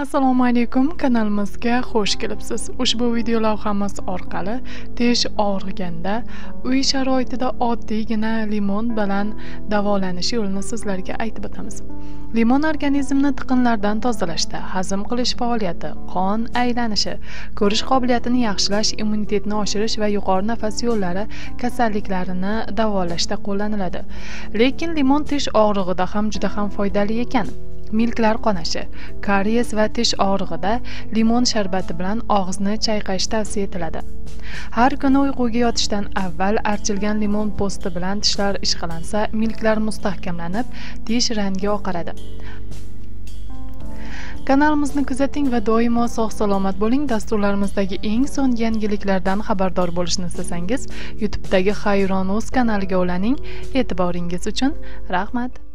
Assalomu alaykum, kanalimizga xush kelibsiz. Ushbu video lavhamiz orqali tish og'riganda uy sharoitida oddiygina limon bilan davolanish yo'lini sizlarga aytib o'tamiz. Limon organizmni tiqinlardan tozalashda, hazm qilish faoliyati, qon aylanishi, ko'rish qobiliyatini yaxshilash, immunitetni oshirish va yuqori nafas yo'llari kasalliklarini davolashda qo'llaniladi. Lekin limon tish og'rig'ida ham juda ham foydali ekan. Milklar qonashi, karies va tish og'rig'ida limon sharbati bilan og'izni chayqash tavsiya etiladi. Har kuni uyquga yotishdan avval archilgan limon po'sti bilan tishlar ishqalansa, milklar mustahkamlanib, tish rangi oqaradi. Kanalimizni kuzating va doimo sog'-salomat bo'ling. Dasturlarimizdagi eng so'nggi yangiliklardan xabardor bo'lishni istasangiz, YouTube'dagi Hayron.uz kanaliga ulaning. E'tiboringiz uchun rahmat.